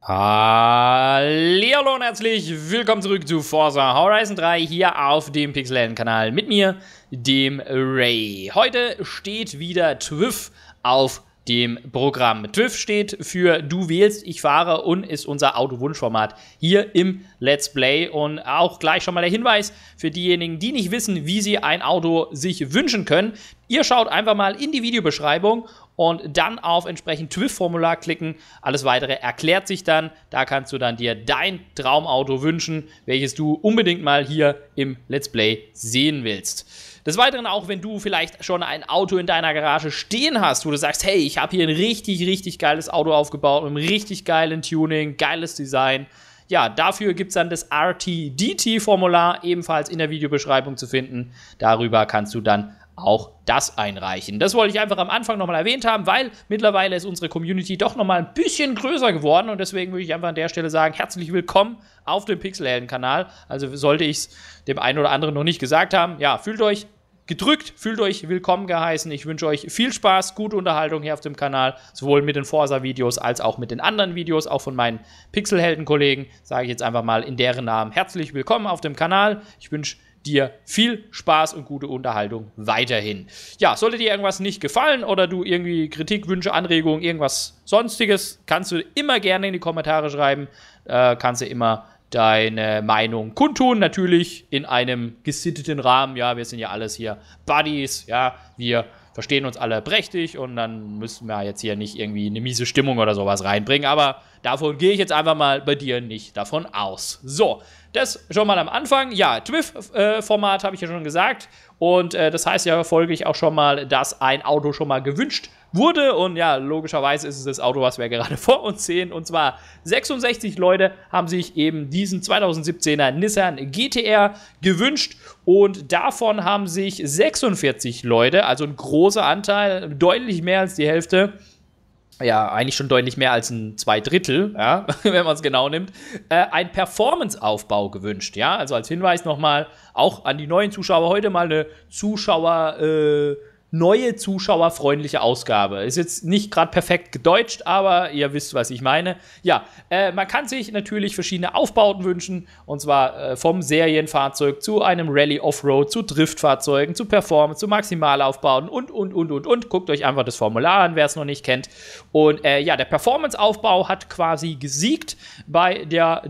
Hallihallo und herzlich willkommen zurück zu Forza Horizon 3 hier auf dem Pixelhelden-Kanal mit mir, dem Ray. Heute steht wieder TWIF auf dem Programm. TWIF steht für Du wählst, ich fahre und ist unser Autowunschformat hier im Let's Play. Und auch gleich schon mal der Hinweis für diejenigen, die nicht wissen, wie sie ein Auto sich wünschen können. Ihr schaut einfach mal in die Videobeschreibung und dann auf entsprechend TWIF-Formular klicken. Alles Weitere erklärt sich dann. Da kannst du dann dir dein Traumauto wünschen, welches du unbedingt mal hier im Let's Play sehen willst. Des Weiteren auch, wenn du vielleicht schon ein Auto in deiner Garage stehen hast, wo du sagst, hey, ich habe hier ein richtig geiles Auto aufgebaut mit einem richtig geilen Tuning, geiles Design. Ja, dafür gibt es dann das RTDT-Formular, ebenfalls in der Videobeschreibung zu finden. Darüber kannst du dann auch das einreichen. Das wollte ich einfach am Anfang nochmal erwähnt haben, weil mittlerweile ist unsere Community doch nochmal ein bisschen größer geworden und deswegen würde ich einfach an der Stelle sagen, herzlich willkommen auf dem Pixelhelden-Kanal. Also sollte ich es dem einen oder anderen noch nicht gesagt haben, ja, fühlt euch gedrückt, fühlt euch willkommen geheißen. Ich wünsche euch viel Spaß, gute Unterhaltung hier auf dem Kanal, sowohl mit den Forza-Videos als auch mit den anderen Videos, auch von meinen Pixelhelden-Kollegen, sage ich jetzt einfach mal in deren Namen herzlich willkommen auf dem Kanal. Ich wünsche dir viel Spaß und gute Unterhaltung weiterhin. Ja, sollte dir irgendwas nicht gefallen oder du irgendwie Kritik, Wünsche, Anregungen, irgendwas Sonstiges, kannst du immer gerne in die Kommentare schreiben. Kannst du immer deine Meinung kundtun, natürlich in einem gesitteten Rahmen. Ja, wir sind ja alles hier Buddies, ja, wir verstehen uns alle prächtig und dann müssen wir jetzt hier nicht irgendwie eine miese Stimmung oder sowas reinbringen, aber davon gehe ich jetzt einfach mal bei dir nicht davon aus. So, das schon mal am Anfang. Ja, TWIF-Format habe ich ja schon gesagt und das heißt ja folglich auch schon mal, dass ein Auto schon mal gewünscht wurde und ja, logischerweise ist es das Auto, was wir gerade vor uns sehen und zwar 66 Leute haben sich eben diesen 2017er Nissan GT-R gewünscht und davon haben sich 46 Leute, also ein großer Anteil, deutlich mehr als die Hälfte, ja, eigentlich schon deutlich mehr als ein 2/3, ja, wenn man es genau nimmt, ein Performance-Aufbau gewünscht, ja, also als Hinweis nochmal, auch an die neuen Zuschauer, heute mal eine neue zuschauerfreundliche Ausgabe. Ist jetzt nicht gerade perfekt gedeutscht, aber ihr wisst, was ich meine. Ja, man kann sich natürlich verschiedene Aufbauten wünschen, und zwar vom Serienfahrzeug zu einem Rallye-Offroad, zu Driftfahrzeugen, zu Performance, zu Maximalaufbauten und. Guckt euch einfach das Formular an, wer es noch nicht kennt. Und ja, der Performance-Aufbau hat quasi gesiegt bei der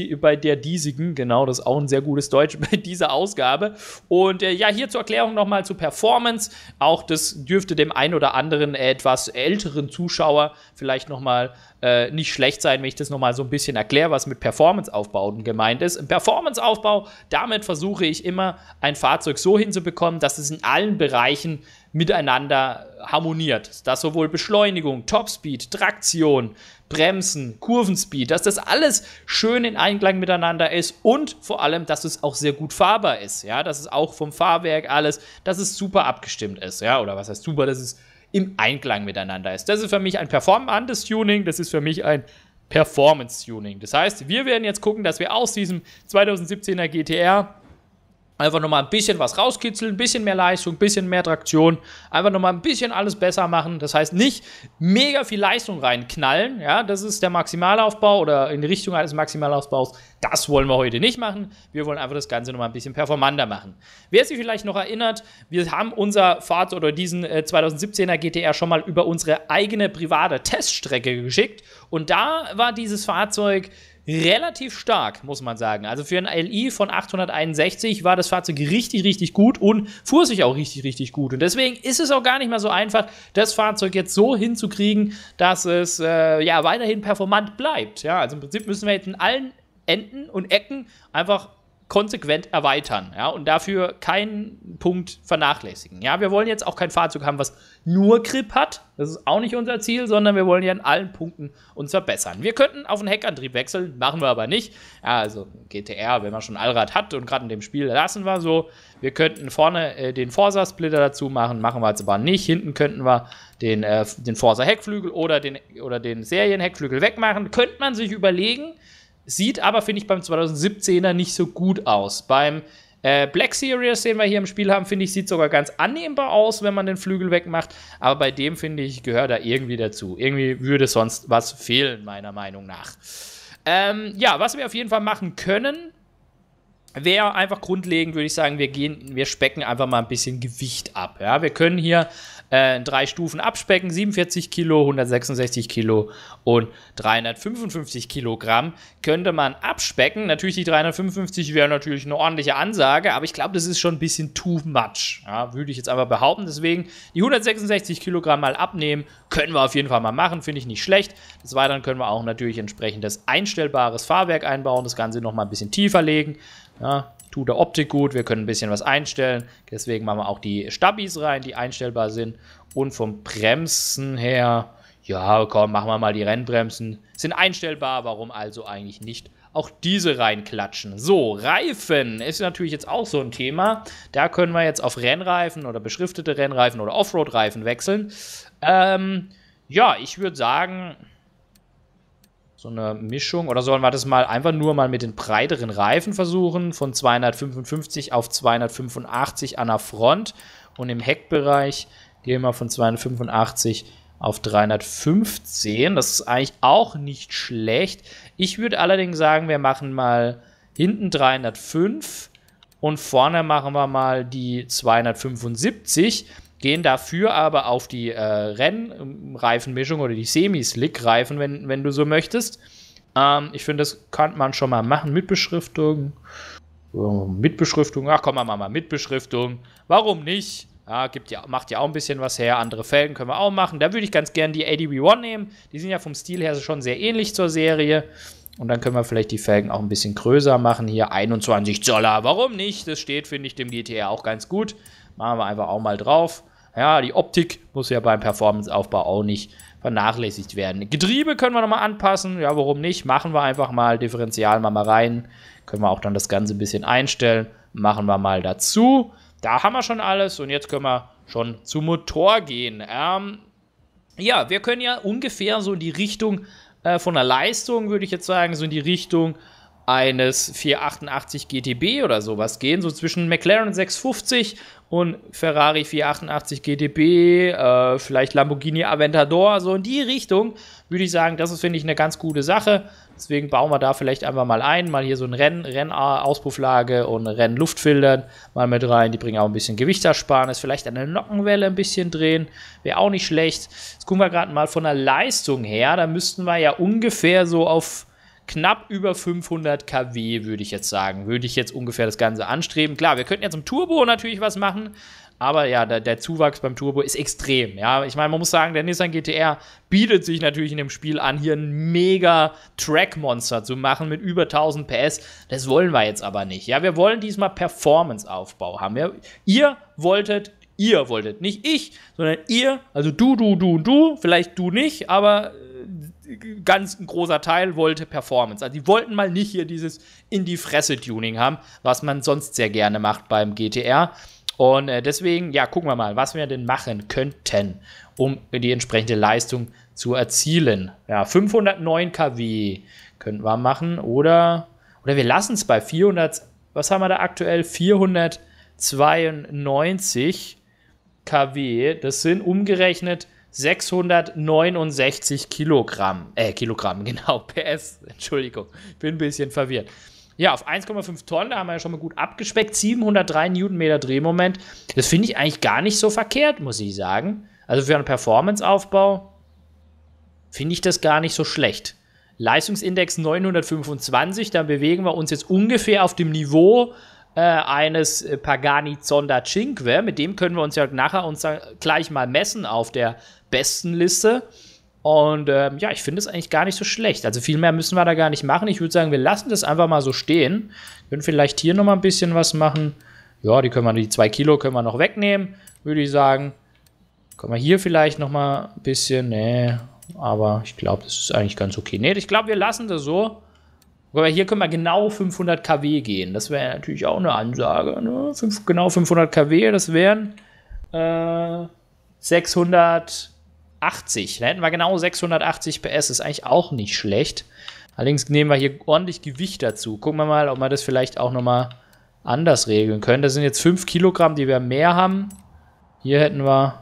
diesigen, genau, das ist auch ein sehr gutes Deutsch, bei dieser Ausgabe. Und ja, hier zur Erklärung nochmal zu Performance. Auch das dürfte dem einen oder anderen etwas älteren Zuschauer vielleicht nochmal nicht schlecht sein, wenn ich das nochmal so ein bisschen erkläre, was mit Performance-Aufbauten gemeint ist. Im Performance-Aufbau, damit versuche ich immer, ein Fahrzeug so hinzubekommen, dass es in allen Bereichen miteinander harmoniert. Dass sowohl Beschleunigung, Topspeed, Traktion, Bremsen, Kurvenspeed, dass das alles schön in Einklang miteinander ist und vor allem, dass es auch sehr gut fahrbar ist, ja, dass es auch vom Fahrwerk alles, dass es super abgestimmt ist, ja, oder was heißt super, dass es im Einklang miteinander ist. Das ist für mich ein Performance-Tuning, das ist für mich ein Performance-Tuning. Das heißt, wir werden jetzt gucken, dass wir aus diesem 2017er GT-R einfach nochmal ein bisschen was rauskitzeln, ein bisschen mehr Leistung, ein bisschen mehr Traktion, einfach nochmal ein bisschen alles besser machen. Das heißt, nicht mega viel Leistung reinknallen, ja, das ist der Maximalaufbau oder in die Richtung eines Maximalaufbaus. Das wollen wir heute nicht machen. Wir wollen einfach das Ganze nochmal ein bisschen performanter machen. Wer sich vielleicht noch erinnert, wir haben unser Fahrzeug oder diesen 2017er GT-R schon mal über unsere eigene private Teststrecke geschickt und da war dieses Fahrzeug relativ stark, muss man sagen. Also für ein LI von 861 war das Fahrzeug richtig gut und fuhr sich auch richtig gut. Und deswegen ist es auch gar nicht mehr so einfach, das Fahrzeug jetzt so hinzukriegen, dass es ja weiterhin performant bleibt. Ja, also im Prinzip müssen wir jetzt in allen Enden und Ecken einfach konsequent erweitern, ja, und dafür keinen Punkt vernachlässigen. Ja, wir wollen jetzt auch kein Fahrzeug haben, was nur Grip hat, das ist auch nicht unser Ziel, sondern wir wollen ja in allen Punkten uns verbessern. Wir könnten auf einen Heckantrieb wechseln, machen wir aber nicht. Ja, also GT-R, wenn man schon Allrad hat und gerade in dem Spiel lassen wir so. Wir könnten vorne den Forza-Splitter dazu machen, machen wir jetzt aber nicht. Hinten könnten wir den Forza-Heckflügel oder den Serien-Heckflügel wegmachen. Könnte man sich überlegen. Sieht aber, finde ich, beim 2017er nicht so gut aus. Beim Black Series, den wir hier im Spiel haben, finde ich, sieht sogar ganz annehmbar aus, wenn man den Flügel wegmacht. Aber bei dem, finde ich, gehört er irgendwie dazu. Irgendwie würde sonst was fehlen, meiner Meinung nach. Ja, was wir auf jeden Fall machen können, wäre einfach grundlegend, würde ich sagen, wir specken einfach mal ein bisschen Gewicht ab. Ja? Wir können hier 3 Stufen abspecken, 47 Kilo, 166 Kilo und 355 Kilogramm könnte man abspecken. Natürlich die 355 wäre natürlich eine ordentliche Ansage, aber ich glaube, das ist schon ein bisschen too much, ja? Würde ich jetzt einfach behaupten. Deswegen die 166 Kilogramm mal abnehmen, können wir auf jeden Fall mal machen, finde ich nicht schlecht. Des Weiteren können wir auch natürlich entsprechendes einstellbares Fahrwerk einbauen, das Ganze noch mal ein bisschen tiefer legen. Ja, tut der Optik gut, wir können ein bisschen was einstellen, deswegen machen wir auch die Stabis rein, die einstellbar sind. Und vom Bremsen her, ja komm, machen wir mal die Rennbremsen, sind einstellbar, warum also eigentlich nicht auch diese reinklatschen. So, Reifen ist natürlich jetzt auch so ein Thema, da können wir jetzt auf Rennreifen oder beschriftete Rennreifen oder Offroad-Reifen wechseln. Ja, ich würde sagen, so eine Mischung, oder sollen wir das mal einfach nur mal mit den breiteren Reifen versuchen, von 255 auf 285 an der Front und im Heckbereich gehen wir von 285 auf 315, das ist eigentlich auch nicht schlecht. Ich würde allerdings sagen, wir machen mal hinten 305 und vorne machen wir mal die 275, gehen dafür aber auf die Rennreifenmischung oder die Semi-Slick-Reifen, wenn du so möchtest. Ich finde, das kann man schon mal machen mit Beschriftung. Mit Beschriftung, ach komm, machen wir mal mit Beschriftung. Warum nicht? Ja, macht ja auch ein bisschen was her. Andere Felgen können wir auch machen. Da würde ich ganz gerne die ADV1 nehmen. Die sind ja vom Stil her schon sehr ähnlich zur Serie. Und dann können wir vielleicht die Felgen auch ein bisschen größer machen. Hier 21 Zoller. Warum nicht? Das steht, finde ich, dem GTR auch ganz gut. Machen wir einfach auch mal drauf. Ja, die Optik muss ja beim Performance-Aufbau auch nicht vernachlässigt werden. Getriebe können wir nochmal anpassen. Ja, warum nicht? Machen wir einfach mal. Differential mal rein. Können wir auch dann das Ganze ein bisschen einstellen. Machen wir mal dazu. Da haben wir schon alles. Und jetzt können wir schon zum Motor gehen. Ja, wir können ja ungefähr so in die Richtung von der Leistung, würde ich jetzt sagen, so in die Richtung eines 488 GTB oder sowas gehen. So zwischen McLaren 650 und Ferrari 488 GTB, vielleicht Lamborghini Aventador, so in die Richtung würde ich sagen, das ist, finde ich, eine ganz gute Sache. Deswegen bauen wir da vielleicht einfach mal ein, mal hier so ein Rennauspufflage und Rennluftfiltern mal mit rein. Die bringen auch ein bisschen Gewichtsersparnis, vielleicht an der Nockenwelle ein bisschen drehen, wäre auch nicht schlecht. Jetzt gucken wir gerade mal von der Leistung her, da müssten wir ja ungefähr so auf knapp über 500 kW, würde ich jetzt sagen. Würde ich jetzt ungefähr das Ganze anstreben. Klar, wir könnten jetzt im Turbo natürlich was machen, aber ja, der Zuwachs beim Turbo ist extrem. Ja, ich meine, man muss sagen, der Nissan GT-R bietet sich natürlich in dem Spiel an, hier ein mega Track-Monster zu machen mit über 1000 PS. Das wollen wir jetzt aber nicht. Ja, wir wollen diesmal Performance-Aufbau haben. Ja, ihr wolltet, nicht ich, sondern ihr, also du, vielleicht du nicht, aber ganz ein großer Teil wollte Performance. Also die wollten mal nicht hier dieses In-die-Fresse-Tuning haben, was man sonst sehr gerne macht beim GT-R. Und deswegen, ja, gucken wir mal, was wir denn machen könnten, um die entsprechende Leistung zu erzielen. Ja, 509 kW könnten wir machen oder wir lassen es bei 400, was haben wir da aktuell? 492 kW, das sind umgerechnet 669 Kilogramm, genau, PS, Entschuldigung, bin ein bisschen verwirrt. Ja, auf 1,5 Tonnen, da haben wir ja schon mal gut abgespeckt, 703 Newtonmeter Drehmoment, das finde ich eigentlich gar nicht so verkehrt, muss ich sagen. Also für einen Performance-Aufbau finde ich das gar nicht so schlecht. Leistungsindex 925, da bewegen wir uns jetzt ungefähr auf dem Niveau eines Pagani Zonda Cinque, mit dem können wir uns ja nachher gleich mal messen auf der besten Liste. Und ja, ich finde es eigentlich gar nicht so schlecht. Also viel mehr müssen wir da gar nicht machen. Ich würde sagen, wir lassen das einfach mal so stehen. Können vielleicht hier noch mal ein bisschen was machen. Ja, die 2 Kilo können wir noch wegnehmen, würde ich sagen. Können wir hier vielleicht noch mal ein bisschen, nee, aber ich glaube, das ist eigentlich ganz okay. Nee, ich glaube, wir lassen das so. Aber hier können wir genau 500 kW gehen. Das wäre natürlich auch eine Ansage. Ne? Genau 500 kW, das wären 680. Da hätten wir genau 680 PS. Das ist eigentlich auch nicht schlecht. Allerdings nehmen wir hier ordentlich Gewicht dazu. Gucken wir mal, ob wir das vielleicht auch nochmal anders regeln können. Das sind jetzt 5 Kilogramm, die wir mehr haben. Hier hätten wir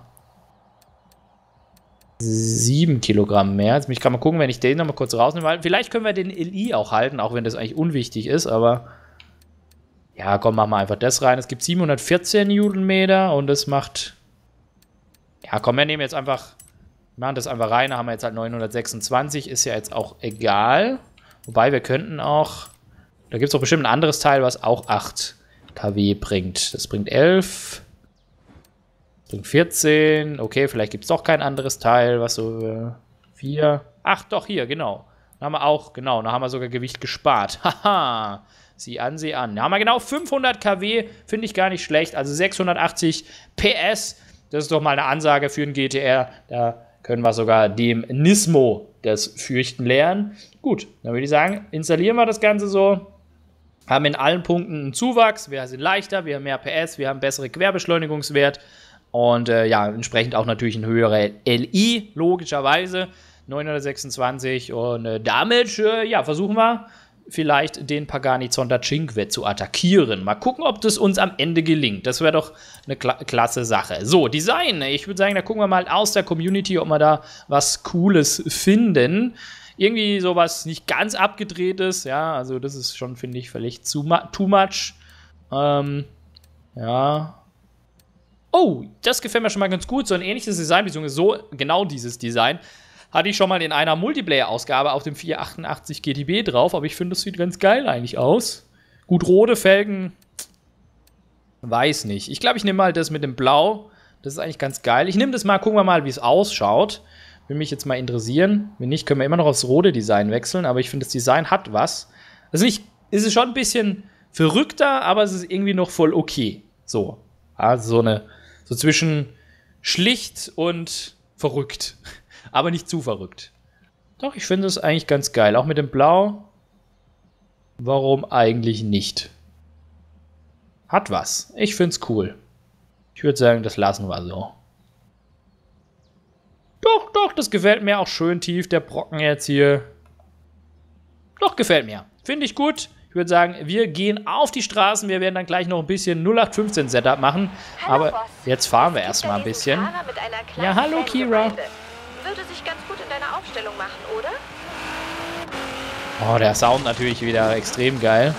7 Kilogramm mehr. Jetzt muss ich gerade mal gucken, wenn ich den nochmal kurz rausnehme. Weil vielleicht können wir den LI auch halten, auch wenn das eigentlich unwichtig ist, aber ja, komm, machen wir einfach das rein. Es gibt 714 Newtonmeter und das macht, ja, komm, wir nehmen jetzt einfach, machen das einfach rein, da haben wir jetzt halt 926, ist ja jetzt auch egal. Wobei wir könnten auch, da gibt es doch bestimmt ein anderes Teil, was auch 8 kW bringt. Das bringt 11, bringt 14, okay, vielleicht gibt es doch kein anderes Teil, was so 4, ach doch, hier, genau. Da haben wir auch, genau, da haben wir sogar Gewicht gespart. Haha, sieh an, sieh an. Da haben wir genau 500 kW, finde ich gar nicht schlecht, also 680 PS. Das ist doch mal eine Ansage für einen GTR, da können wir sogar dem Nismo das Fürchten lernen. Gut, dann würde ich sagen, installieren wir das Ganze so. Haben in allen Punkten einen Zuwachs, wir sind leichter, wir haben mehr PS, wir haben bessere Querbeschleunigungswert und ja, entsprechend auch natürlich ein höherer LI, logischerweise, 926 und damit, ja, versuchen wir vielleicht den Pagani Zonta Cinque zu attackieren. Mal gucken, ob das uns am Ende gelingt. Das wäre doch eine klasse Sache. So, Design. Ich würde sagen, da gucken wir mal aus der Community, ob wir da was Cooles finden. Irgendwie sowas nicht ganz abgedrehtes. Ja, also das ist schon, finde ich, vielleicht too much. Ja. Oh, das gefällt mir schon mal ganz gut. So ein ähnliches Design, beziehungsweise so genau dieses Design hatte ich schon mal in einer Multiplayer-Ausgabe auf dem 488 GTB drauf, aber ich finde, das sieht ganz geil eigentlich aus. Gut, rote Felgen, weiß nicht. Ich glaube, ich nehme mal das mit dem Blau. Das ist eigentlich ganz geil. Ich nehme das mal, gucken wir mal, wie es ausschaut. Würde mich jetzt mal interessieren. Wenn nicht, können wir immer noch aufs rote Design wechseln, aber ich finde, das Design hat was. Also nicht, ist es schon ein bisschen verrückter, aber es ist irgendwie noch voll okay. So, also so zwischen schlicht und verrückt. Aber nicht zu verrückt. Doch, ich finde es eigentlich ganz geil. Auch mit dem Blau. Warum eigentlich nicht? Hat was. Ich finde es cool. Ich würde sagen, das lassen wir so. Doch, das gefällt mir auch schön tief, der Brocken jetzt hier. Doch, gefällt mir. Finde ich gut. Ich würde sagen, wir gehen auf die Straßen. Wir werden dann gleich noch ein bisschen 0815 Setup machen. Hallo, aber Boss. jetzt fahren wir erstmal ein bisschen. Ja, hallo, Kira. Würde sich ganz gut in deiner Aufstellung machen, oder? Oh, der Sound natürlich wieder extrem geil.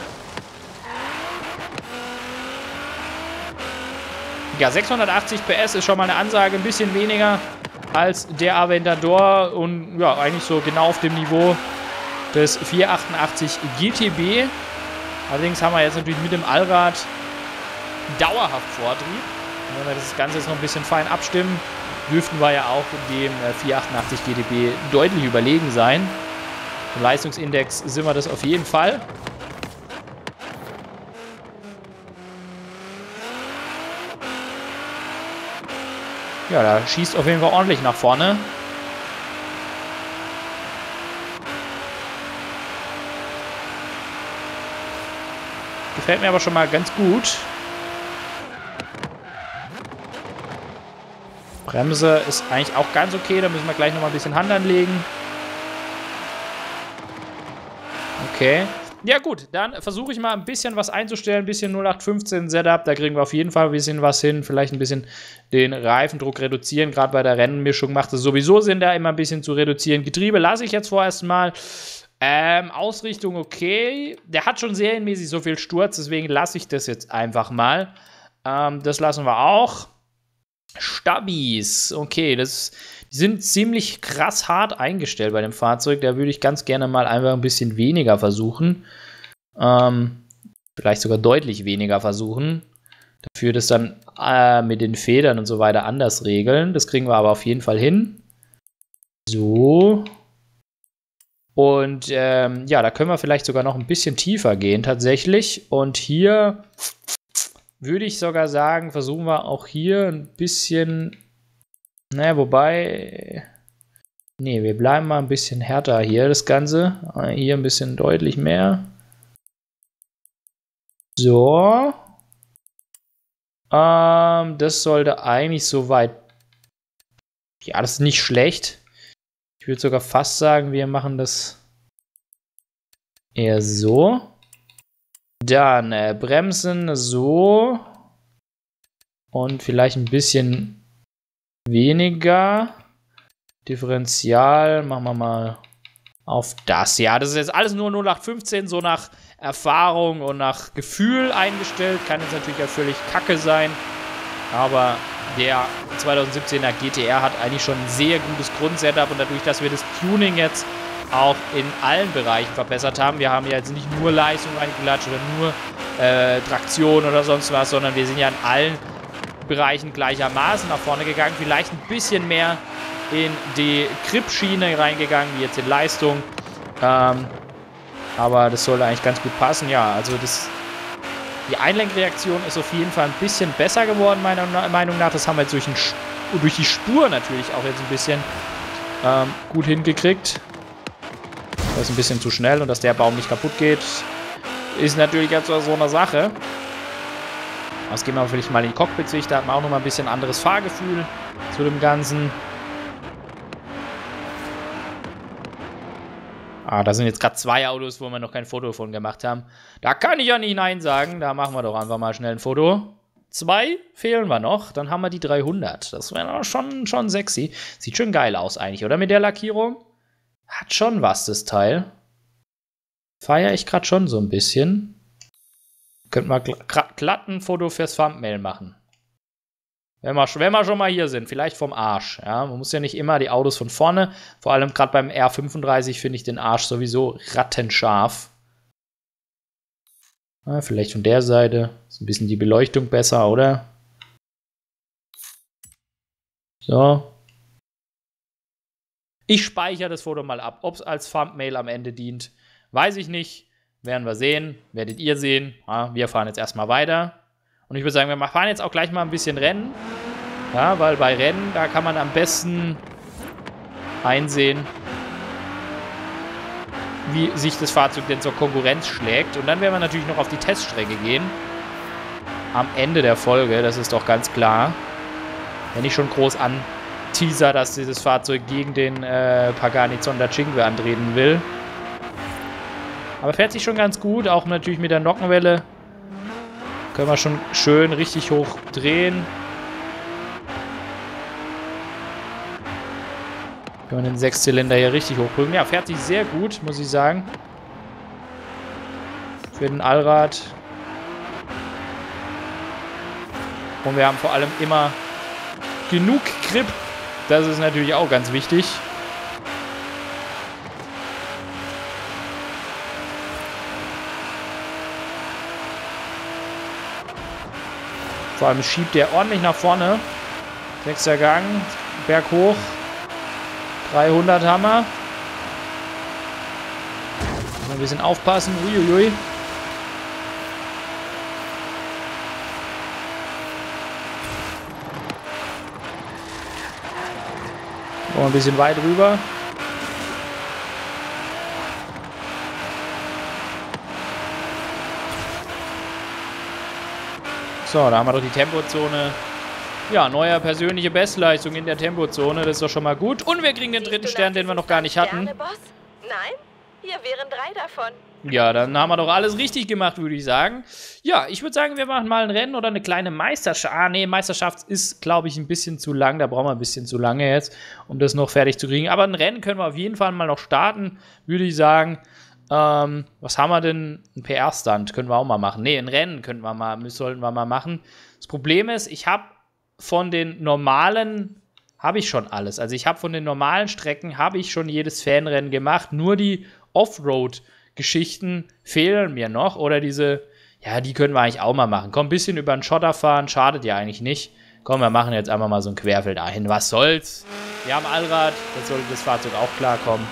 Ja, 680 PS ist schon mal eine Ansage, ein bisschen weniger als der Aventador und ja, eigentlich so genau auf dem Niveau des 488 GTB. Allerdings haben wir jetzt natürlich mit dem Allrad dauerhaft Vortrieb. Und wenn wir das Ganze jetzt noch ein bisschen fein abstimmen, dürften wir ja auch dem 488 GTB deutlich überlegen sein. Im Leistungsindex sind wir das auf jeden Fall. Ja, da schießt auf jeden Fall ordentlich nach vorne. Gefällt mir aber schon mal ganz gut. Bremse ist eigentlich auch ganz okay. Da müssen wir gleich noch mal ein bisschen Hand anlegen. Okay. Ja gut, dann versuche ich mal ein bisschen was einzustellen. Ein bisschen 0815 Setup. Da kriegen wir auf jeden Fall ein bisschen was hin. Vielleicht ein bisschen den Reifendruck reduzieren. Gerade bei der Rennmischung macht es sowieso Sinn, da immer ein bisschen zu reduzieren. Getriebe lasse ich jetzt vorerst mal. Ausrichtung okay. Der hat schon serienmäßig so viel Sturz. Deswegen lasse ich das jetzt einfach mal. Das lassen wir auch. Stabis, okay, die sind ziemlich krass hart eingestellt bei dem Fahrzeug. Da würde ich ganz gerne mal einfach ein bisschen weniger versuchen. Vielleicht sogar deutlich weniger versuchen. Dafür das dann mit den Federn und so weiter anders regeln. Das kriegen wir aber auf jeden Fall hin. So. Und ja, da können wir vielleicht sogar noch ein bisschen tiefer gehen tatsächlich. Und hier würde ich sogar sagen, versuchen wir auch hier ein bisschen, naja, wobei, nee, wir bleiben mal ein bisschen härter hier, das Ganze. Hier ein bisschen deutlich mehr. So. Das sollte eigentlich soweit, ja, das ist nicht schlecht. Ich würde sogar fast sagen, wir machen das eher so. Dann Bremsen so. Und vielleicht ein bisschen weniger. Differential machen wir mal auf das. Ja, das ist jetzt alles nur 0815, so nach Erfahrung und nach Gefühl eingestellt. Kann jetzt natürlich auch völlig kacke sein. Aber der 2017er GTR hat eigentlich schon ein sehr gutes Grundsetup. Und dadurch, dass wir das Tuning jetzt auch in allen Bereichen verbessert haben. Wir haben ja jetzt nicht nur Leistung reingelatscht oder nur Traktion oder sonst was, sondern wir sind ja in allen Bereichen gleichermaßen nach vorne gegangen. Vielleicht ein bisschen mehr in die Grip-Schiene reingegangen, wie jetzt in Leistung. Aber das soll eigentlich ganz gut passen. Ja, also die Einlenkreaktion ist auf jeden Fall ein bisschen besser geworden, meiner Meinung nach. Das haben wir jetzt durch die Spur natürlich auch jetzt ein bisschen gut hingekriegt. Das ist ein bisschen zu schnell und dass der Baum nicht kaputt geht, ist natürlich jetzt so eine Sache. Jetzt gehen wir vielleicht mal in die Cockpit-Sicht, da hat man auch noch mal ein bisschen anderes Fahrgefühl zu dem Ganzen. Da sind jetzt gerade 2 Autos, wo wir noch kein Foto von gemacht haben. Da kann ich ja nicht Nein sagen, da machen wir doch einfach mal schnell ein Foto. 2 fehlen wir noch, dann haben wir die 300. Das wäre schon sexy. Sieht schon geil aus eigentlich, oder mit der Lackierung? Hat schon was, das Teil. Feiere ich gerade schon so ein bisschen. Könnte man glatt ein Foto fürs Thumbnail machen. Wenn wir schon mal hier sind. Vielleicht vom Arsch. Ja? Man muss ja nicht immer die Autos von vorne. Vor allem gerade beim R35 finde ich den Arsch sowieso rattenscharf. Vielleicht von der Seite. Ist ein bisschen die Beleuchtung besser, oder? So. Ich speichere das Foto mal ab. Ob es als Thumbnail am Ende dient, weiß ich nicht. Werden wir sehen. Werdet ihr sehen. Ja, wir fahren jetzt erstmal weiter. Und ich würde sagen, wir fahren jetzt auch gleich mal ein bisschen Rennen. Ja, weil bei Rennen, da kann man am besten einsehen, wie sich das Fahrzeug denn zur Konkurrenz schlägt. Und dann werden wir natürlich noch auf die Teststrecke gehen. Am Ende der Folge, das ist doch ganz klar. Wenn ich schon groß anteaser, dass dieses Fahrzeug gegen den Pagani Zonda Cinque antreten will. Aber fährt sich schon ganz gut, auch natürlich mit der Nockenwelle. Können wir schon schön richtig hoch drehen. Können wir den 6-Zylinder hier richtig hochdrücken. Ja, fährt sich sehr gut, muss ich sagen. Für den Allrad. Und wir haben vor allem immer genug Grip. Das ist natürlich auch ganz wichtig. Vor allem schiebt der ordentlich nach vorne. 6. Gang, Berg hoch. 300 haben wir. Ein bisschen aufpassen. Uiuiui. Noch ein bisschen weit rüber. So, da haben wir doch die Tempozone. Ja, neue persönliche Bestleistung in der Tempozone. Das ist doch schon mal gut. Und wir kriegen den 3. Stern, den wir noch gar nicht hatten. Nein, hier wären 3 davon. Ja, dann haben wir doch alles richtig gemacht, würde ich sagen. Ja, ich würde sagen, wir machen mal ein Rennen oder eine kleine Meisterschaft. Nee, Meisterschaft ist, glaube ich, ein bisschen zu lang. Da brauchen wir ein bisschen zu lange jetzt, um das noch fertig zu kriegen. Aber ein Rennen können wir auf jeden Fall mal noch starten, würde ich sagen. Was haben wir denn? Ein PR-Stunt können wir auch mal machen. Nee, ein Rennen sollten wir mal machen. Das Problem ist, ich habe von den normalen, habe ich schon alles. Also ich habe von den normalen Strecken, habe ich schon jedes Fanrennen gemacht. Nur die Offroad-Geschichten fehlen mir noch. Oder diese, ja, die können wir eigentlich auch mal machen. Komm, ein bisschen über den Schotter fahren, schadet ja eigentlich nicht. Komm, wir machen jetzt einfach mal so ein Querfeld dahin. Was soll's? Wir haben Allrad, das sollte das Fahrzeug auch klarkommen.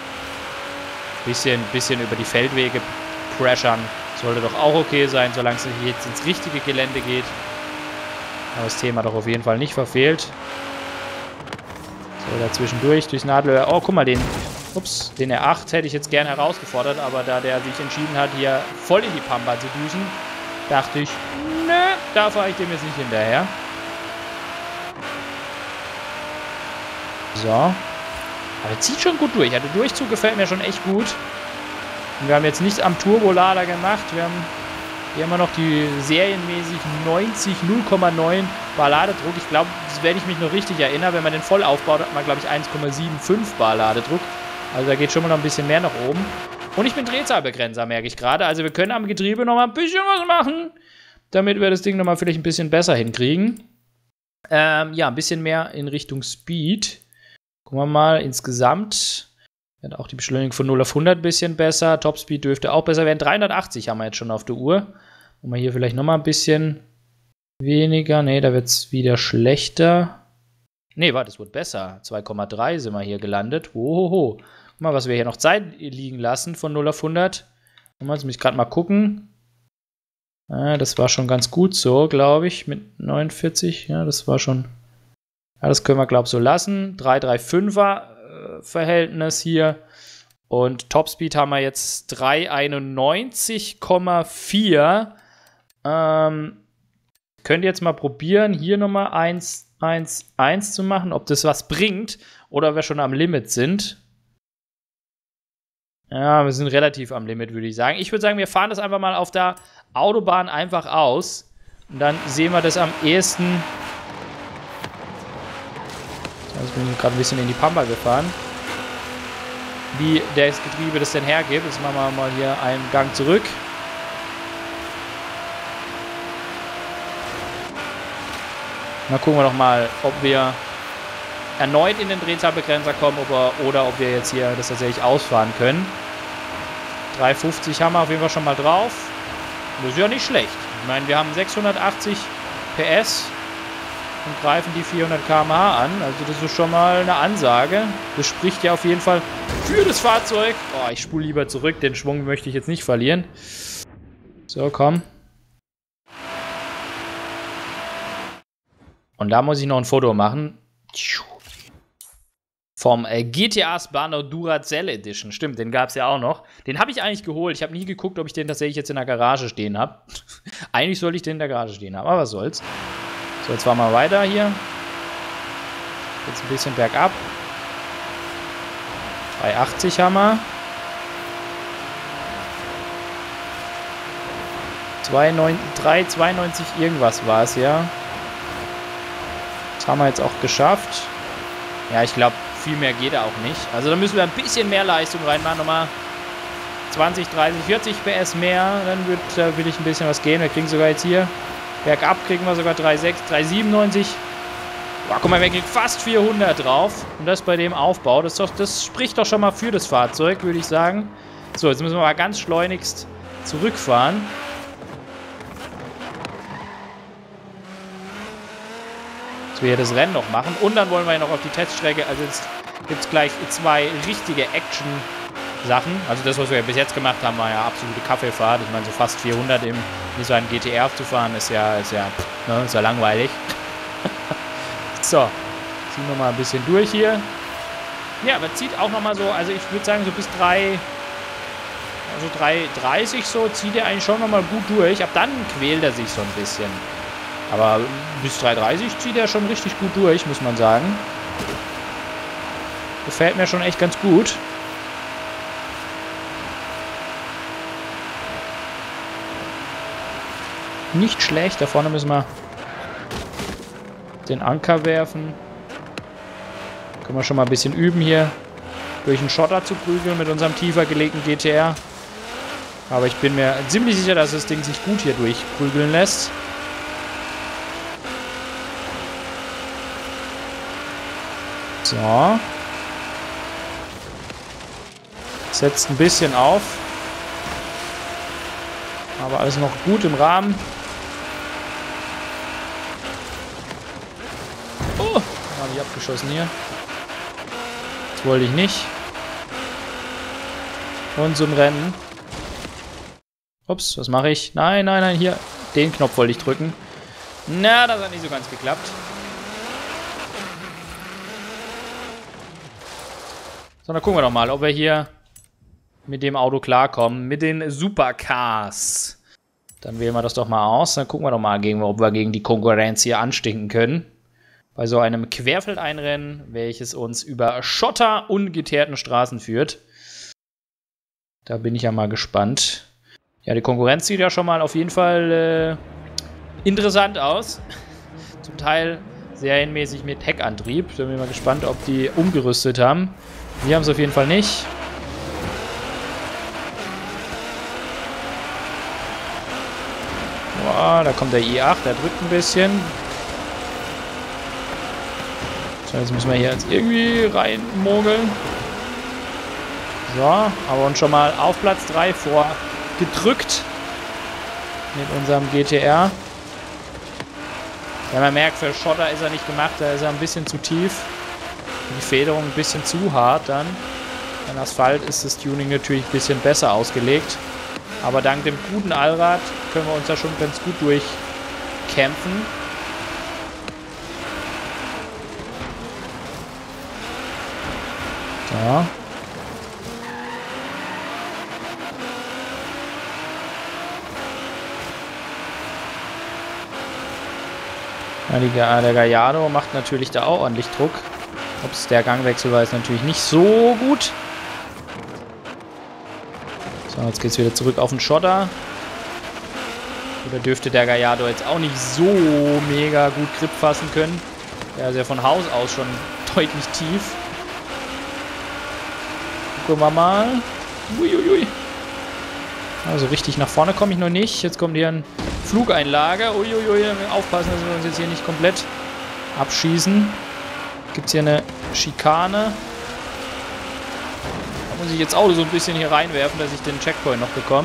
Bisschen über die Feldwege crashern. Sollte doch auch okay sein, solange es jetzt ins richtige Gelände geht. Aber das Thema doch auf jeden Fall nicht verfehlt. So, dazwischendurch, durchs Nadelöhr. Oh, guck mal, den R8 hätte ich jetzt gerne herausgefordert, aber da der sich entschieden hat, hier voll in die Pampa zu düsen, dachte ich, nö, da fahre ich dem jetzt nicht hinterher. So. Aber zieht schon gut durch. Der Durchzug gefällt mir schon echt gut. Und wir haben jetzt nichts am Turbolader gemacht. Wir haben Hier haben wir noch die serienmäßig 90 0,9 Bar Ladedruck. Ich glaube, wenn ich mich noch richtig erinnere, wenn man den voll aufbaut, hat man, glaube ich, 1,75 Bar Ladedruck. Also da geht schon mal noch ein bisschen mehr nach oben. Und ich bin Drehzahlbegrenzer, merke ich gerade. Also wir können am Getriebe noch mal ein bisschen was machen, damit wir das Ding noch mal vielleicht ein bisschen besser hinkriegen. Ja, ein bisschen mehr in Richtung Speed. Gucken wir mal insgesamt. Wird auch die Beschleunigung von 0 auf 100 ein bisschen besser. Topspeed dürfte auch besser werden. 380 haben wir jetzt schon auf der Uhr. Und wir hier vielleicht noch mal ein bisschen weniger. Ne, da wird es wieder schlechter. Ne, warte, es wird besser. 2,3 sind wir hier gelandet. Hohoho. Guck mal, was wir hier noch Zeit liegen lassen von 0 auf 100. Jetzt muss ich gerade mal gucken. Das war schon ganz gut so, glaube ich, mit 49. Ja, das war schon... Ja, das können wir, glaube ich, so lassen. 3,35er Verhältnis hier. Und Topspeed haben wir jetzt 391,4. Könnt ihr jetzt mal probieren, hier nochmal 1,1,1 zu machen, ob das was bringt oder wir schon am Limit sind. Ja, wir sind relativ am Limit, würde ich sagen. Ich würde sagen, wir fahren das einfach mal auf der Autobahn einfach aus. Und dann sehen wir das am ehesten. Also bin ich gerade ein bisschen in die Pampa gefahren. Wie das Getriebe das denn hergibt. Jetzt machen wir mal hier einen Gang zurück. Mal gucken wir doch mal, ob wir erneut in den Drehzahlbegrenzer kommen oder ob wir jetzt hier das tatsächlich ausfahren können. 350 haben wir auf jeden Fall schon mal drauf. Das ist ja nicht schlecht. Ich meine, wir haben 680 PS und greifen die 400 km/h an. Also das ist schon mal eine Ansage. Das spricht ja auf jeden Fall für das Fahrzeug. Oh, ich spule lieber zurück. Den Schwung möchte ich jetzt nicht verlieren. So, komm. Und da muss ich noch ein Foto machen. Vom GTA Spano Duracell Edition. Stimmt, den gab es ja auch noch. Den habe ich eigentlich geholt. Ich habe nie geguckt, ob ich den tatsächlich jetzt in der Garage stehen habe. Eigentlich sollte ich den in der Garage stehen haben, aber was soll's. So, jetzt fahren wir weiter hier. Jetzt ein bisschen bergab. 380 haben wir. 392 irgendwas war es, ja. Das haben wir jetzt auch geschafft. Ja, ich glaube, viel mehr geht auch nicht. Also da müssen wir ein bisschen mehr Leistung reinmachen. Nochmal 20, 30, 40 PS mehr. Dann will ich ein bisschen was gehen. Wir kriegen sogar jetzt hier bergab kriegen wir sogar 3,6, 3,97. Boah, guck mal, wir kriegen fast 400 drauf. Und das bei dem Aufbau. Das spricht doch schon mal für das Fahrzeug, würde ich sagen. So, jetzt müssen wir mal ganz schleunigst zurückfahren. Dass wir hier das Rennen noch machen. Und dann wollen wir ja noch auf die Teststrecke. Also jetzt gibt es gleich 2 richtige Action-Sachen. Also das, was wir bis jetzt gemacht haben, war ja absolute Kaffeefahrt. Ich meine, so fast 400 in so einem GTR zu fahren, ist ja langweilig. So, ziehen wir mal ein bisschen durch hier. Ja, aber zieht auch noch mal so, also ich würde sagen, so bis 3,30 so, zieht er eigentlich schon noch mal gut durch. Ab dann quält er sich so ein bisschen. Aber bis 3,30 zieht er schon richtig gut durch, muss man sagen. Gefällt mir schon echt ganz gut. Nicht schlecht. Da vorne müssen wir den Anker werfen. Können wir schon mal ein bisschen üben hier, durch den Schotter zu prügeln mit unserem tiefer gelegten GTR. Aber ich bin mir ziemlich sicher, dass das Ding sich gut hier durchprügeln lässt. So. Setzt ein bisschen auf. Aber alles noch gut im Rahmen. Oh, habe ich abgeschossen hier. Das wollte ich nicht. Und zum Rennen. Ups, was mache ich? Nein, nein, nein, hier. Den Knopf wollte ich drücken. Na, das hat nicht so ganz geklappt. So, dann gucken wir doch mal, ob wir hier mit dem Auto klarkommen. Mit den Supercars. Dann wählen wir das doch mal aus. Dann gucken wir doch mal, ob wir gegen die Konkurrenz hier anstinken können. Bei so einem Querfeldeinrennen, welches uns über Schotter ungeteerten Straßen führt. Da bin ich ja mal gespannt. Ja, die Konkurrenz sieht ja schon mal auf jeden Fall interessant aus. Zum Teil serienmäßig mit Heckantrieb. Da bin ich mal gespannt, ob die umgerüstet haben. Wir haben es auf jeden Fall nicht. Boah, da kommt der i8, der drückt ein bisschen. So, jetzt müssen wir hier jetzt irgendwie reinmogeln. So, aber uns schon mal auf Platz 3 vorgedrückt. Mit unserem GTR. Ja, man merkt, für Schotter ist er nicht gemacht, da ist er ein bisschen zu tief. Die Federung ein bisschen zu hart dann. An Asphalt ist das Tuning natürlich ein bisschen besser ausgelegt. Aber dank dem guten Allrad können wir uns da schon ganz gut durchkämpfen. So. Ja, der Gallardo macht natürlich da auch ordentlich Druck. Ob es der Gangwechsel war, ist natürlich nicht so gut. So, jetzt geht es wieder zurück auf den Schotter. Oder dürfte der Gallardo jetzt auch nicht so mega gut Grip fassen können. Der ist ja von Haus aus schon deutlich tief. Gucken wir mal. Uiuiui. Also richtig nach vorne komme ich noch nicht. Jetzt kommt hier ein Flugeinlage. Uiuiui, aufpassen, dass wir uns jetzt hier nicht komplett abschießen. Gibt es hier eine Schikane. Da muss ich jetzt auch so ein bisschen hier reinwerfen, dass ich den Checkpoint noch bekomme.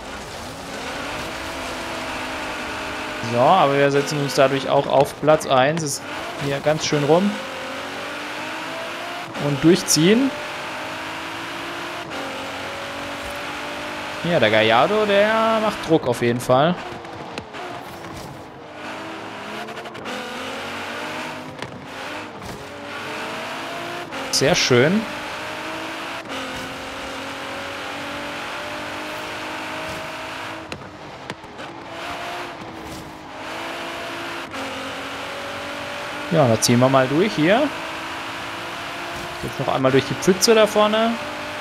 So, aber wir setzen uns dadurch auch auf Platz 1. Ist hier ganz schön rum. Und durchziehen. Ja, der Gallardo, der macht Druck auf jeden Fall. Sehr schön. Ja, da ziehen wir mal durch hier. Jetzt noch einmal durch die Pfütze da vorne.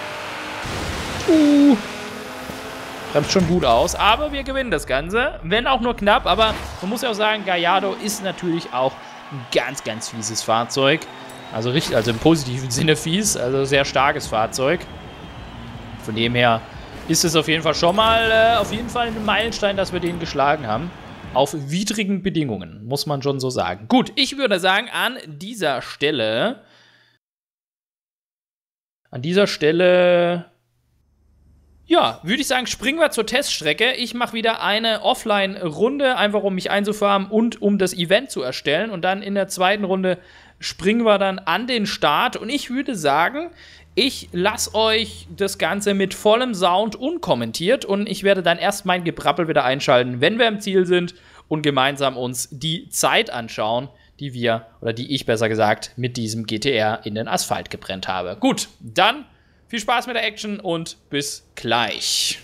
Bremst schon gut aus, aber wir gewinnen das Ganze. Wenn auch nur knapp, aber man muss ja auch sagen, Gallardo ist natürlich auch ein ganz, ganz fieses Fahrzeug. Also richtig, also im positiven Sinne fies, also sehr starkes Fahrzeug. Von dem her ist es auf jeden Fall schon mal ein Meilenstein, dass wir den geschlagen haben. Auf widrigen Bedingungen, muss man schon so sagen. Gut, ich würde sagen, an dieser Stelle, ja, würde ich sagen, springen wir zur Teststrecke. Ich mache wieder eine Offline-Runde, einfach um mich einzufarmen und um das Event zu erstellen. Und dann in der zweiten Runde springen wir dann an den Start. Und ich würde sagen, ich lasse euch das Ganze mit vollem Sound unkommentiert. Und ich werde dann erst mein Gebrabbel wieder einschalten, wenn wir im Ziel sind und gemeinsam uns die Zeit anschauen, die wir, oder die ich besser gesagt, mit diesem GTR in den Asphalt gebrennt habe. Gut, dann viel Spaß mit der Action und bis gleich.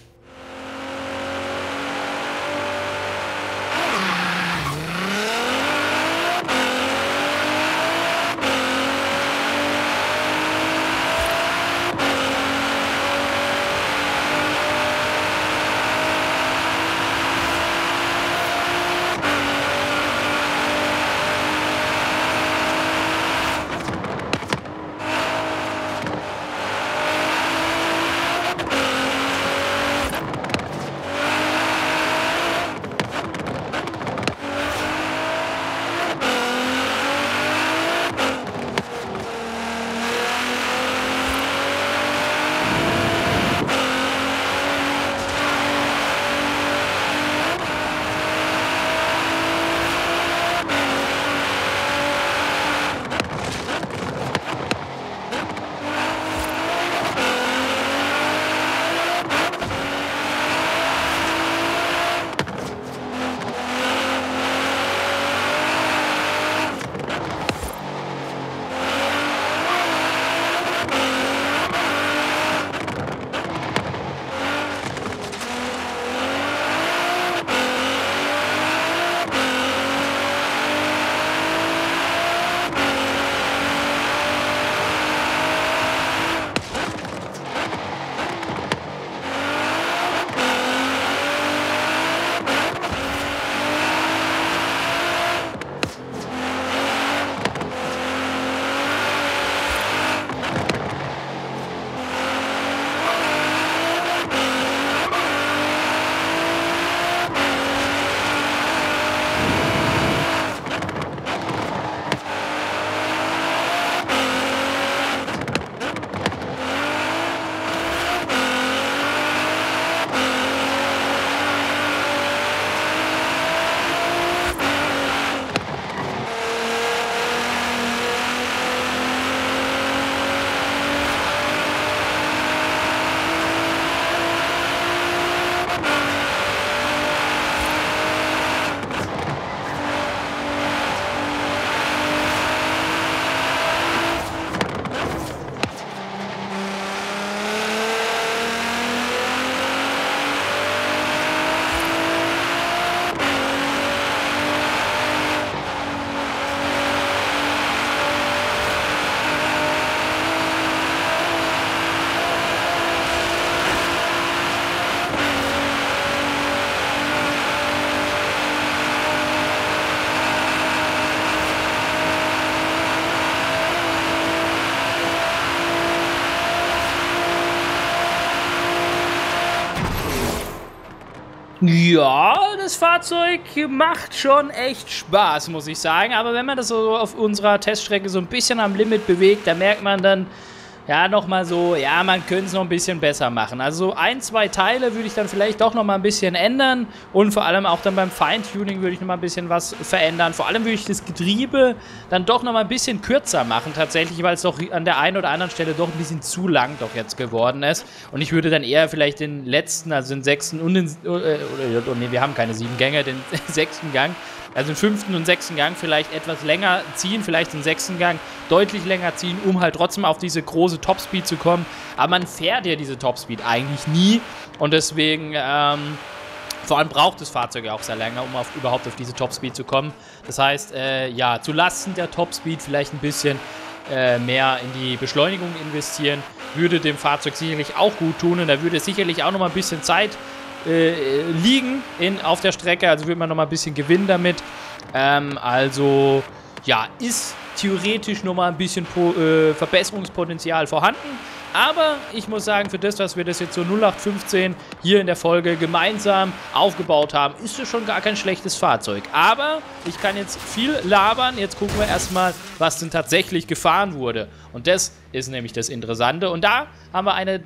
Ja, das Fahrzeug macht schon echt Spaß, muss ich sagen. Aber wenn man das so auf unserer Teststrecke so ein bisschen am Limit bewegt, da merkt man dann, ja, nochmal so, ja, man könnte es noch ein bisschen besser machen. Also so ein, zwei Teile würde ich dann vielleicht doch nochmal ein bisschen ändern. Und vor allem auch dann beim Feintuning würde ich nochmal ein bisschen was verändern. Vor allem würde ich das Getriebe dann doch nochmal ein bisschen kürzer machen, tatsächlich, weil es doch an der einen oder anderen Stelle doch ein bisschen zu lang doch jetzt geworden ist. Und ich würde dann eher vielleicht den letzten, also den sechsten und den, nee, wir haben keine 7 Gänge, den 6. Gang, also den 5. und 6. Gang vielleicht etwas länger ziehen, vielleicht den 6. Gang deutlich länger ziehen, um halt trotzdem auf diese große Topspeed zu kommen. Aber man fährt ja diese Topspeed eigentlich nie und deswegen, vor allem braucht das Fahrzeug ja auch sehr lange, um überhaupt auf diese Topspeed zu kommen. Das heißt, ja, zu Lasten der Topspeed vielleicht ein bisschen mehr in die Beschleunigung investieren, würde dem Fahrzeug sicherlich auch gut tun und da würde sicherlich auch nochmal ein bisschen Zeit liegen auf der Strecke, also würde man nochmal ein bisschen gewinnen damit. Also, ja, ist theoretisch nochmal ein bisschen Verbesserungspotenzial vorhanden. Aber ich muss sagen, für das, was wir das jetzt so 0815 hier in der Folge gemeinsam aufgebaut haben, ist es schon gar kein schlechtes Fahrzeug. Aber ich kann jetzt viel labern. Jetzt gucken wir erstmal, was denn tatsächlich gefahren wurde. Und das ist nämlich das Interessante. Und da haben wir eine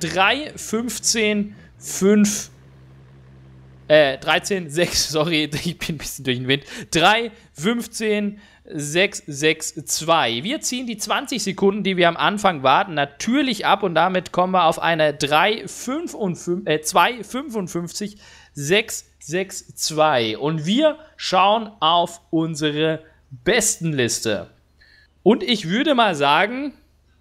13,6, sorry, ich bin ein bisschen durch den Wind. 3,15,662. Wir ziehen die 20 Sekunden, die wir am Anfang warten, natürlich ab und damit kommen wir auf eine 2,55,662. Und wir schauen auf unsere Bestenliste. Und ich würde mal sagen,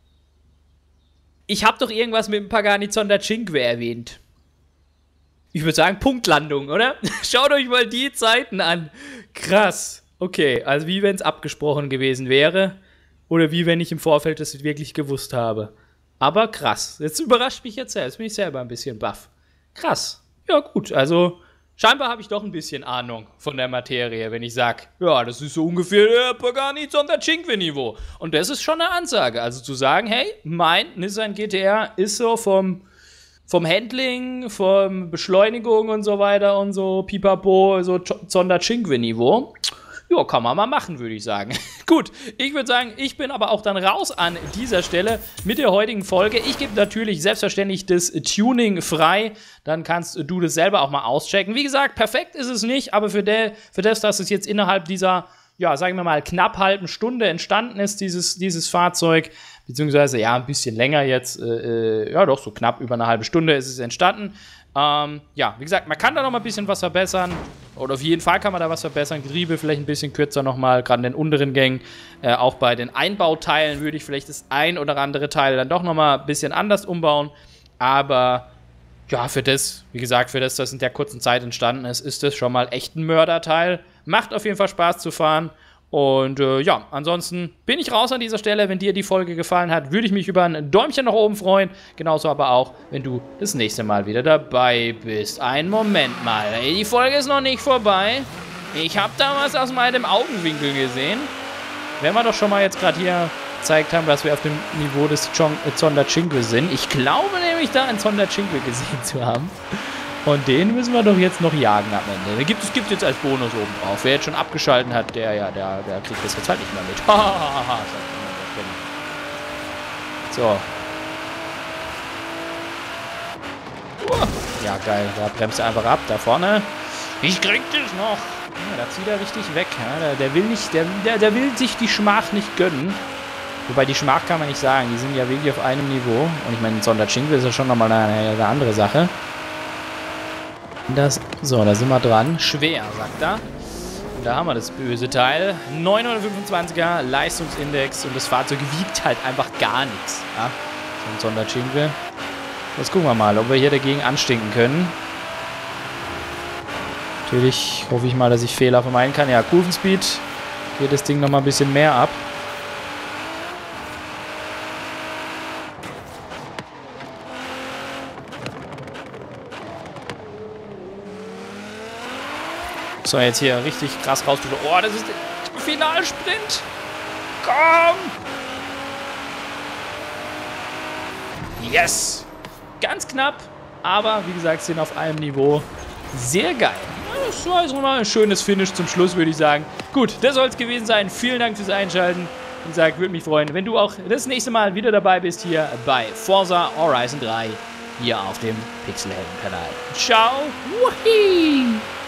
ich habe doch irgendwas mit dem Pagani Zonda Cinque erwähnt. Ich würde sagen, Punktlandung, oder? Schaut euch mal die Zeiten an. Krass. Okay, also wie wenn es abgesprochen gewesen wäre. Oder wie wenn ich im Vorfeld das wirklich gewusst habe. Aber krass. Jetzt überrascht mich jetzt selbst. Bin ich selber ein bisschen baff. Krass. Ja gut, also scheinbar habe ich doch ein bisschen Ahnung von der Materie, wenn ich sage, ja, das ist so ungefähr der Pagani Zonda Cinque Niveau. Und das ist schon eine Ansage. Also zu sagen, hey, mein Nissan GT-R ist so vom Handling, von Beschleunigung und so weiter und so, pipapo, so Zonda Cinque Niveau. Ja, kann man mal machen, würde ich sagen. Gut, ich würde sagen, ich bin aber auch dann raus an dieser Stelle mit der heutigen Folge. Ich gebe natürlich selbstverständlich das Tuning frei. Dann kannst du das selber auch mal auschecken. Wie gesagt, perfekt ist es nicht, aber für das, dass es jetzt innerhalb dieser, ja, sagen wir mal, knapp halben Stunde entstanden ist, dieses Fahrzeug, beziehungsweise, ja, ein bisschen länger jetzt, ja doch, so knapp über eine halbe Stunde ist es entstanden. Ja, wie gesagt, man kann da noch mal ein bisschen was verbessern. Oder auf jeden Fall kann man da was verbessern. Getriebe vielleicht ein bisschen kürzer nochmal, gerade in den unteren Gängen. Auch bei den Einbauteilen würde ich vielleicht das ein oder andere Teil dann doch nochmal ein bisschen anders umbauen. Aber ja, für das, wie gesagt, für das in der kurzen Zeit entstanden ist das schon mal echt ein Mörderteil. Macht auf jeden Fall Spaß zu fahren. Und ja, ansonsten bin ich raus an dieser Stelle. Wenn dir die Folge gefallen hat, würde ich mich über ein Däumchen nach oben freuen. Genauso aber auch, wenn du das nächste Mal wieder dabei bist. Einen Moment mal. Ey, die Folge ist noch nicht vorbei. Ich habe da was aus meinem Augenwinkel gesehen. Wenn wir doch schon mal jetzt gerade hier gezeigt haben, dass wir auf dem Niveau des Zonda Cinque sind. Ich glaube nämlich, da ein Zonda Cinque gesehen zu haben. Und den müssen wir doch jetzt noch jagen am Ende. Den gibt es jetzt als Bonus oben drauf. Wer jetzt schon abgeschalten hat, der kriegt das jetzt halt nicht mehr mit. So. Ja, geil. Da bremst er einfach ab. Da vorne. Ich krieg das noch. Ja, da zieht er richtig weg. Ja, der will sich die Schmach nicht gönnen. Wobei, die Schmach kann man nicht sagen. Die sind ja wirklich auf einem Niveau. Und ich meine, Zonda Cinque ist ja schon nochmal eine andere Sache. So, da sind wir dran. Schwer, sagt er. Und da haben wir das böse Teil. 925er Leistungsindex und das Fahrzeug wiegt halt einfach gar nichts. Ja? So ein Zonda Cinque. Jetzt gucken wir mal, ob wir hier dagegen anstinken können. Natürlich hoffe ich mal, dass ich Fehler vermeiden kann. Ja, Kurvenspeed geht das Ding nochmal ein bisschen mehr ab. So, jetzt hier richtig krass raus. Oh, das ist der Finalsprint. Komm! Yes! Ganz knapp, aber wie gesagt, sind auf einem Niveau. Sehr geil. Das war jetzt nochmal ein schönes Finish zum Schluss, würde ich sagen. Gut, das soll es gewesen sein. Vielen Dank fürs Einschalten. Wie gesagt, würde mich freuen, wenn du auch das nächste Mal wieder dabei bist hier bei Forza Horizon 3 hier auf dem Pixelhelden-Kanal. Ciao! Wuhi!